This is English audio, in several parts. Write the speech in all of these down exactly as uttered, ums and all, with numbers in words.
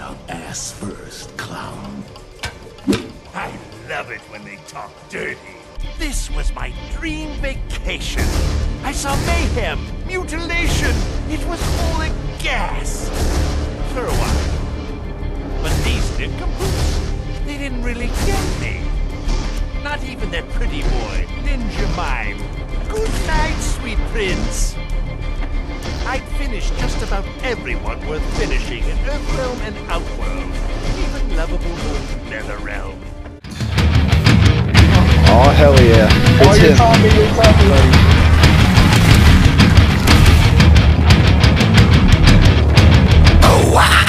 about ass first, clown. I love it when they talk dirty. This was my dream vacation. I saw mayhem, mutilation. It was all a gas. For a while. But these nincompoops, they didn't really get me. Not even their pretty boy, Ninja Mime. Good night, sweet prince. I'd finished just about everyone worth finishing in Earthrealm and Outworld. Even lovable old Netherrealm. Oh, hell yeah. It's Oh, you're him. Tommy, you're Tommy. Oh, wow!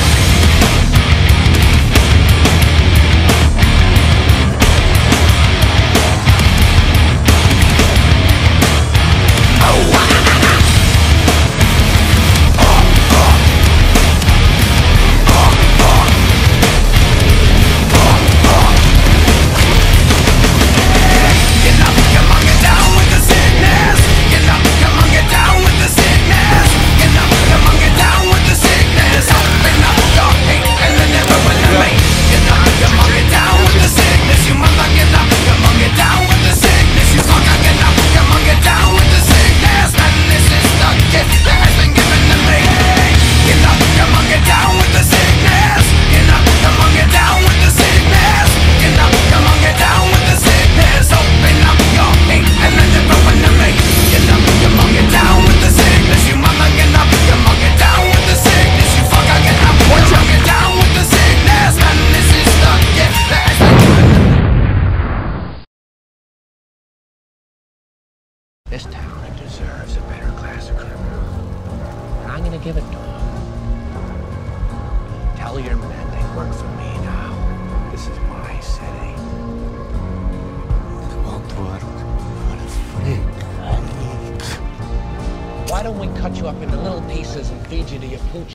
This town deserves a better class of criminal. And I'm gonna give it to them. Tell your men they work for me now. This is my city. Why don't we cut you up into little pieces and feed you to your pooch?